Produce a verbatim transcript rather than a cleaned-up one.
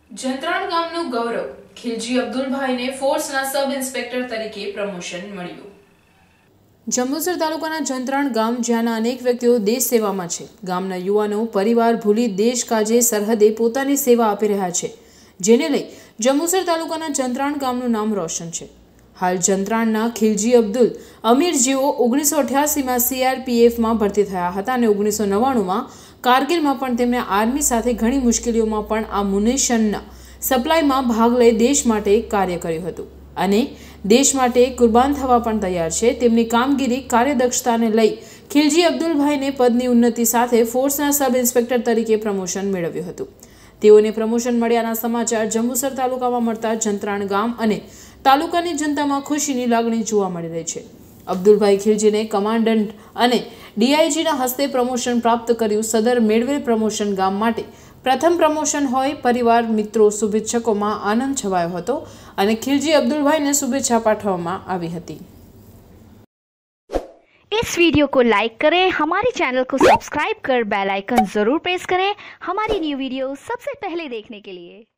જંત્રાણ ગામનું ગૌરવ ખિલજી અબ્દુલભાઈને ફોર્સના sub inspector તરીકે પ્રમોશન મળ્યું। જંબુસર તાલુકાના જંત્રાણ ગામ જ્યાંના અનેક વ્યક્તિઓ દેશ સેવામાં છે। ગામના યુવાનો પરિવાર ભૂલી દેશ કાજે સરહદે પોતાની સેવા આપી રહ્યા છે, જેને લઈ જંબુસર તાલુકાના જંત્રાણ ગામનું નામ રોશન છે। હાલ જંત્રાણના ખિલજી અબ્દુલ અમીર જેઓ ઓગણીસો અઠ્યાસીમાં સીઆરપીએફમાં ભરતી થયા હતા અને ઓગણીસો નવ્વાણુંમાં કારગિલમાં પણ તેમણે આર્મી સાથે ઘણી મુશ્કેલીઓમાં પણ આ મુનેશનના સપ્લાયમાં ભાગ લઈ દેશ માટે કાર્ય કર્યું હતું અને દેશ માટે કુરબાન થવા પણ તૈયાર છે। તેમની કામગીરી કાર્યદક્ષતાને લઈ ખિલજી અબ્દુલભાઈને પદની ઉન્નતિ સાથે ફોર્સના સબ ઇન્સ્પેક્ટર તરીકે પ્રમોશન મેળવ્યું હતું। તેઓને પ્રમોશન મળ્યાના સમાચાર જંબુસર તાલુકામાં મળતા જંત્રાણ ગામ અને તાલુકાની જનતામાં ખુશીની લાગણી જોવા મળી રહી છે। અબ્દુલભાઈ ખિલજીને કમાન્ડન્ટ અને ડીઆઈજીના હસ્તે પ્રમોશન પ્રાપ્ત કર્યું। સદર મેળવેલ પ્રમોશન ગામ માટે પ્રથમ પ્રમોશન હોય। પરિવાર, મિત્રો, શુભેચ્છકોમાં આનંદ છવાયો હતો અને ખિલજી અબ્દુલભાઈને શુભેચ્છા પાઠવવામાં આવી હતી। इस वीडियो को लाइक करें, हमारे चैनल को सब्सक्राइब कर बेल आइकन जरूर प्रेस करें हमारी न्यू वीडियो सबसे पहले देखने के लिए।